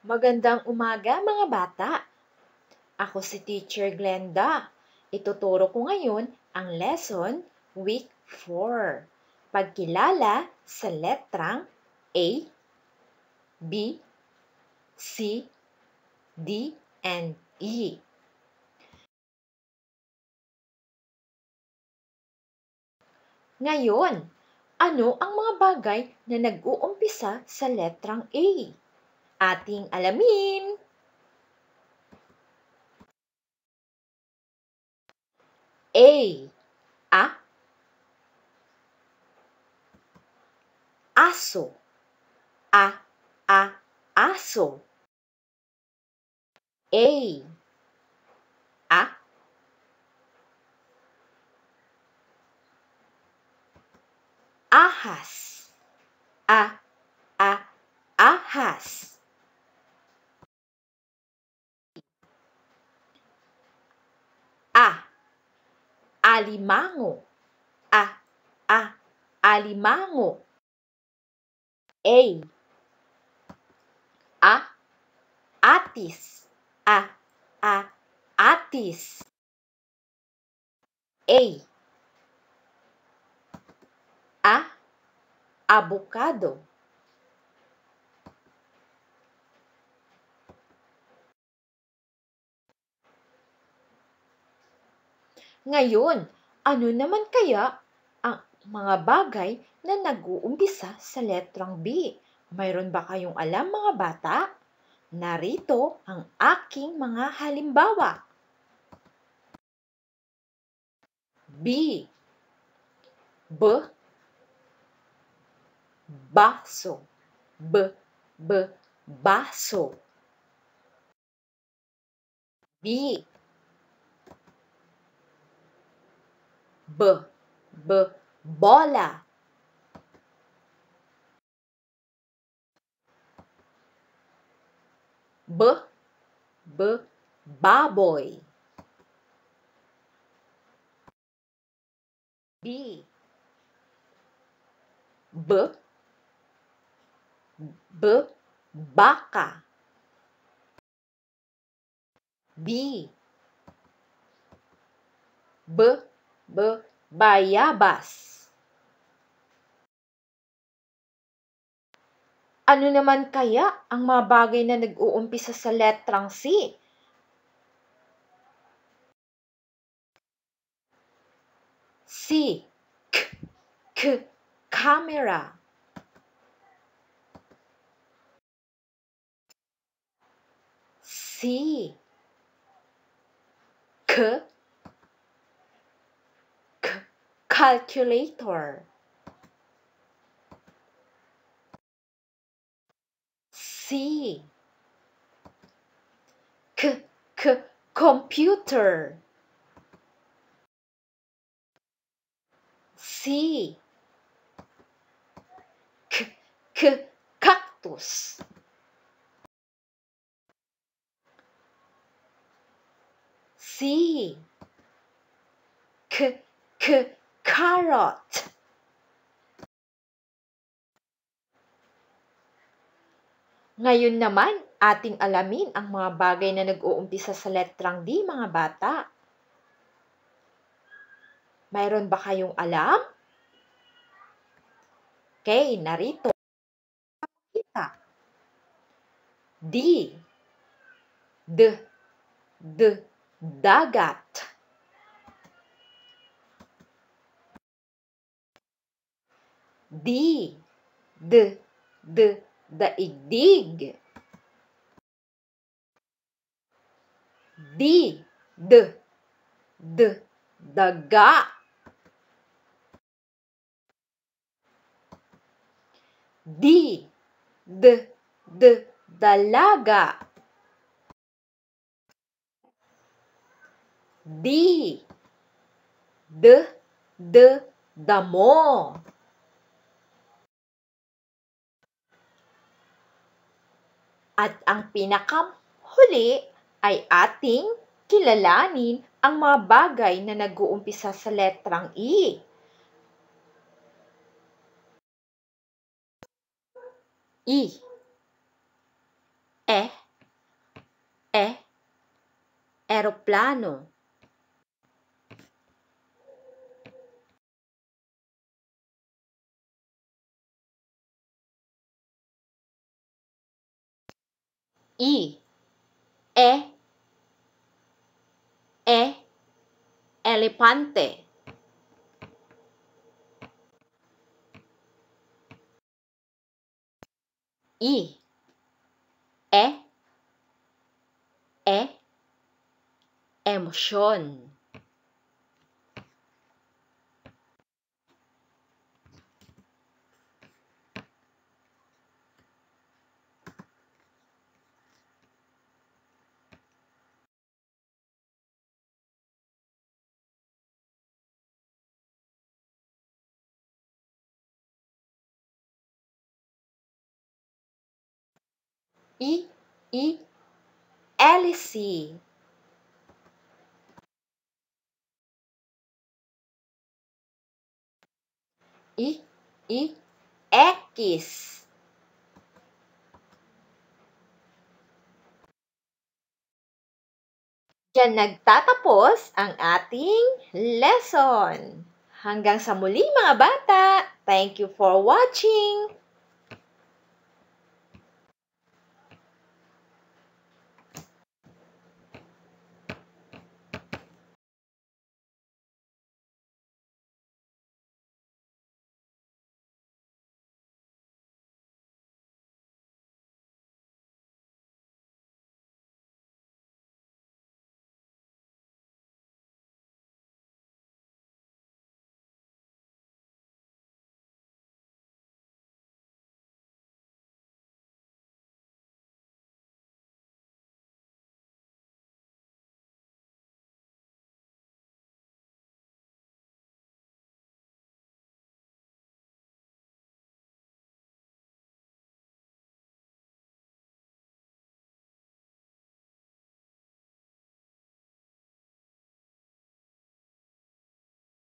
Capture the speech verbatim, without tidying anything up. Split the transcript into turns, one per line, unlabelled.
Magandang umaga mga bata! Ako si Teacher Glenda. Ituturo ko ngayon ang lesson week four. Pagkilala sa letrang A, B, C, D, and E. Ngayon, ano ang mga bagay na nag-uumpisa sa letrang A? Ating alamin! A. A. Aso. A. A. Aso. A. A. Ahas. A. A. Ahas. A. Alimango. A. A. Alimango. A. A. Atis. A. A. Atis. A. A. Avocado. Ngayon, ano naman kaya ang mga bagay na nag-uumpisa sa letrang B? Mayroon ba kayong alam mga bata? Narito ang aking mga halimbawa. B. B. Baso. B. B. Baso. B. B. B. Bola. B. B. Baboy. B. B. B. Baka. B. B. B. Bayabas. Ano naman kaya ang mga bagay na nag-uumpisa sa letrang C? C. K. K. Camera. C. K. K. Calculator. C. K. K. Computer. C. K. K. Cactus. C. K. K. Carrot. Ngayon naman, ating alamin ang mga bagay na nag-uumpisa sa letrang D, mga bata. Mayroon ba kayong alam? Okay, narito. Kita. D. D. D. Dagat. D. D. D. Daigdig. D. D. D. Daga. D. D. D. Dalaga. D. D. D. Damo. At ang pinakamhuli ay ating kilalanin ang mga bagay na nag-uumpisa sa letrang E. E. E. eroplano. I. E. E. Elepante. I. E. E. Emosyon. I. I. Hélice. I. I. X. Diyan nagtatapos ang ating lesson. Hanggang sa muli mga bata. Thank you for watching.